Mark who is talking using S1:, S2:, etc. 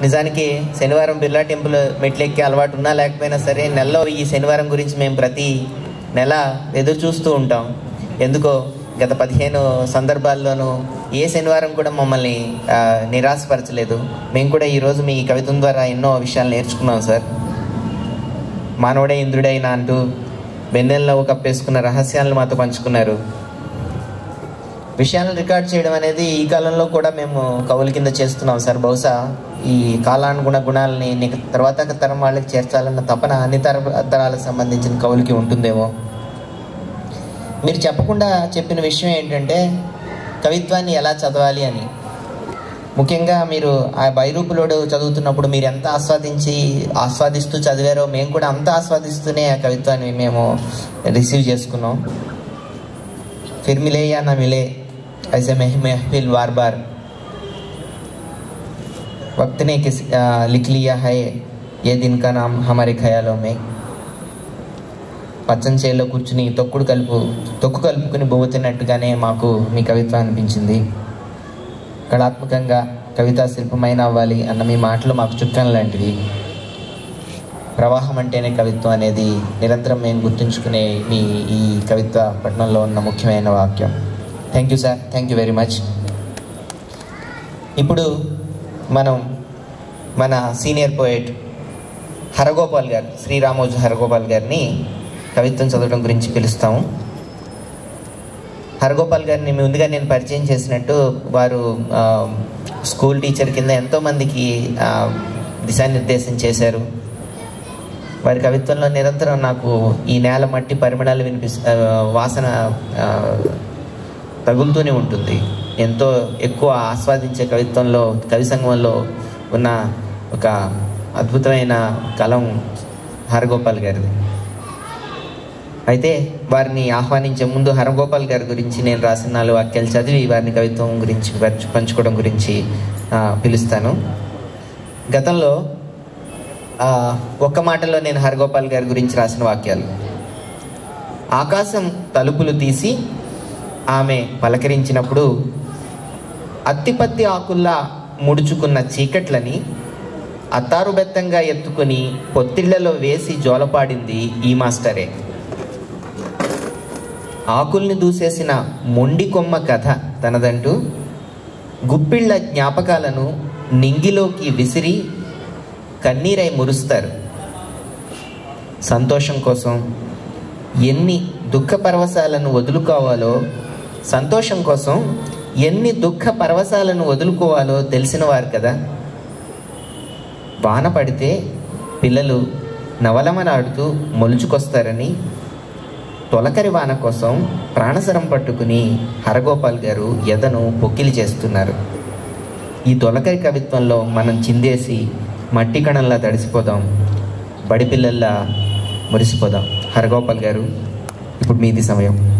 S1: నిజానికి శనివారం బిర్లా టెంపుల్ మెట్లెక్కే అలవాటు ఉన్నా లేకపోయినా సరే నెలలో ఈ శనివారం గురించి మేము ప్రతి నెల ఎదురు చూస్తూ ఉంటాం. ఎందుకో గత 15 సందర్భాల్లోనూ ఏ శనివారం కూడా మమ్మల్ని నిరాశపరచలేదు. మేము కూడా ఈరోజు మీ కవిత్వం ద్వారా ఎన్నో విషయాలు నేర్చుకున్నాం సార్. మానవుడే ఇంద్రుడైనా అంటూ వెన్నెల్లో కప్పేసుకున్న రహస్యాలను మాతో పంచుకున్నారు. విషయాలను రికార్డ్ చేయడం అనేది ఈ కాలంలో కూడా మేము కవుల కింద చేస్తున్నాం సార్. బహుశా ఈ కాలానుగుణ గుణాలని తర్వాత తరం వాళ్ళకి చేర్చాలన్న తపన అన్ని తరాలకు సంబంధించిన కవులకి ఉంటుందేమో. మీరు చెప్పకుండా చెప్పిన విషయం ఏంటంటే కవిత్వాన్ని ఎలా చదవాలి అని. ముఖ్యంగా మీరు ఆ బైరూపులోడు చదువుతున్నప్పుడు మీరు ఎంత ఆస్వాదిస్తూ చదివారో మేము కూడా అంత ఆస్వాదిస్తూనే ఆ కవిత్వాన్ని మేము రిసీవ్ చేసుకున్నాం. ఫిర్ మిలే యా నా మిలే ऐसे महफिल बार बार वक्त ने लिख लिया है ये दिन का नाम हमारे ख्यालों में. పచ్చని చేలో కూర్చుని తొక్కు కలుపుకుని బొవ్వుతున్నట్టుగానే మాకు మీ కవిత్వం అనిపించింది. కళాత్మకంగా కవితా శిల్పమైన అవ్వాలి అన్న మీ మాటలు మాకు చుక్కన లాంటివి. ప్రవాహం అంటేనే కవిత్వం అనేది నిరంతరం మేము గుర్తుంచుకునే మీ ఈ కవిత్వ పఠనంలో ఉన్న ముఖ్యమైన వాక్యం. Thank you sir, thank you very much. ఇప్పుడు మనం మన సీనియర్ పోయెట్ హరగోపాల్ గారు, శ్రీరామోజు హరగోపాల్ గారిని కవిత్వం చదవడం గురించి పిలుస్తాము. హరగోపాల్ గారిని ముందుగా నేను పరిచయం చేసినట్టు వారు స్కూల్ టీచర్ కింద ఎంతోమందికి దిశానిర్దేశం చేశారు. వారి కవిత్వంలో నిరంతరం నాకు ఈ నేల మట్టి పరిమళాలు వాసన తగులుతూనే ఉంటుంది. ఎంతో ఎక్కువ ఆస్వాదించే కవిత్వంలో కవి సంగమంలో ఉన్న ఒక అద్భుతమైన కలం హరగోపాల్ గారిది. అయితే వారిని ఆహ్వానించే ముందు హరగోపాల్ గారి గురించి నేను రాసిన 4 వాక్యాలు చదివి వారిని కవిత్వం గురించి పంచుకోవడం గురించి పిలుస్తాను. గతంలో ఒక్క మాటలో నేను హరగోపాల్ గారి గురించి రాసిన వాక్యాలు: ఆకాశం తలుపులు తీసి ఆమె పలకరించినప్పుడు అత్తిపత్తి ఆకుల్లా ముడుచుకున్న చీకట్లని అత్తారుబెత్తంగా ఎత్తుకుని పొత్తిళ్లలో వేసి జోలపాడింది ఈ మాస్టరే. ఆకుల్ని దూసేసిన మొండి కొమ్మ కథ తనదంటూ గుప్పిళ్ల జ్ఞాపకాలను నింగిలోకి విసిరి కన్నీరై మురుస్తారు. సంతోషం కోసం ఎన్ని దుఃఖ పరవశాలను వదులుకోవాలో తెలిసిన వారు కదా. వాన పడితే పిల్లలు నవలమలాడుతూ మొలుచుకొస్తారని తొలకరి వాన కోసం ప్రాణసరం పట్టుకుని హరగోపాల్ గారు ఎదను పొక్కిలి చేస్తున్నారు. ఈ తొలకరి కవిత్వంలో మనం చిందేసి మట్టి కణంలా తడిసిపోదాం, బడిపిల్లల్లా మురిసిపోదాం. హరగోపాల్ గారు, ఇప్పుడు మీది సమయం.